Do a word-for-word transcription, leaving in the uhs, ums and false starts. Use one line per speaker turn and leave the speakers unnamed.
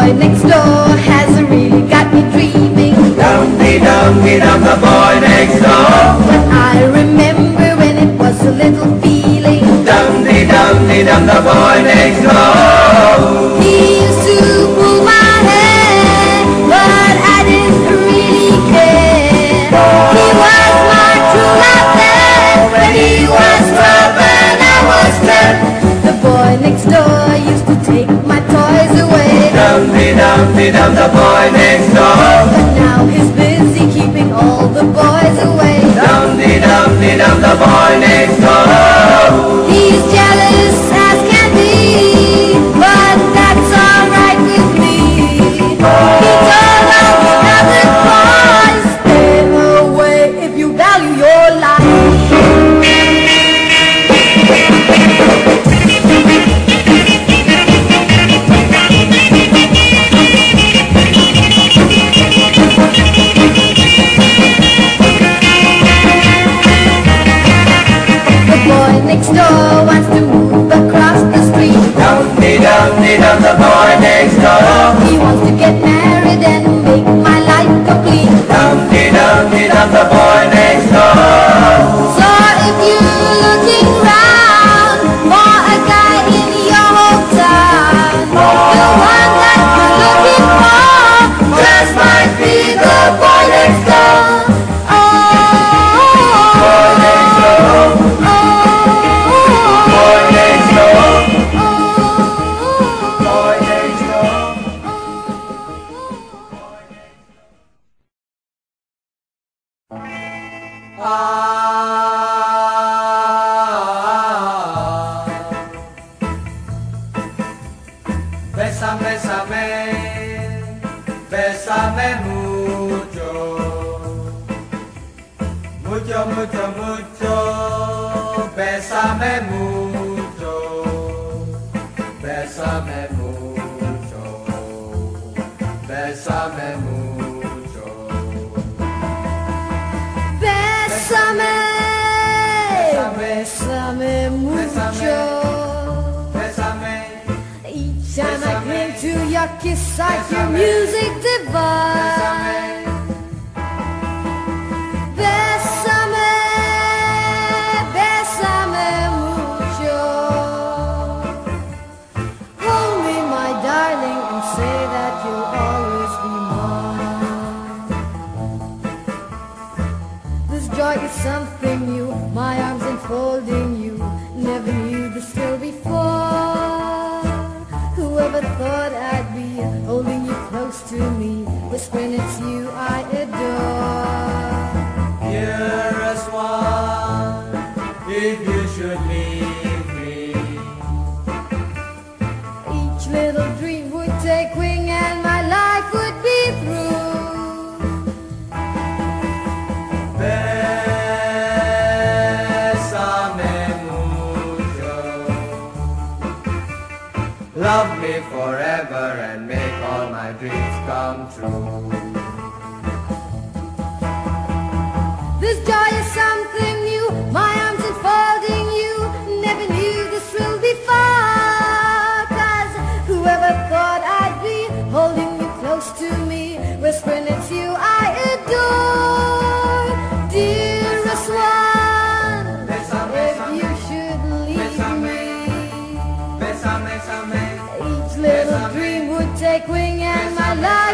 boy next door has really got me dreaming.
Dum-dee-dum-dee-dum, the boy next door.
But I remember when it was a little feeling.
Dum-dee-dum-dee-dum, the boy next door.
He used to pull my hair, but I didn't really care. He was my true love then, when he was twelve and I was ten. The boy next door used to take my toys away.
Dum-dee-dum-dee-dum, the boy next door.
But now he's busy keeping all the boys away.
Dum-dee-dum-dee-dum, the boy next door.
He's jealous as can be, but that's alright with me. He told all the other boys, stay away if you value your life. Next door wants to move across the street.
Dum-dee-dum-dee-dum, the boy next door.
He wants to get married and make my life complete.
Dum-dee-dum-dee-dum, the boy next door.
So if you're looking round for a guy in your hometown, the one that you're looking for just might be the boy next door.
Bésame, bésame, bésame mucho, mucho, mucho, mucho, bésame mucho, bésame mucho, bésame mucho.
Bésame, bésame mucho. Each time I cling to your kiss, I hear music divine. Bésame, bésame mucho. Hold me, my darling, and say that you'll always be mine. This joy is something new, my arms enfolding you. Never knew this thrill before. Whoever thought I'd be holding you close to me, whispering it's you I adore.
Dearest one, if you should leave me,
each little dream would take wing and my life would be through.
Bésame mucho. Love me forever and make all my dreams come true.
This joy is something new, my arms enfolding you. Never knew this thrill before. Cause whoever thought I'd be holding you close to me, whispering it's you I adore. Dearest one, if you should leave me,
Bésame, bésame,
each little dream would take wing and my life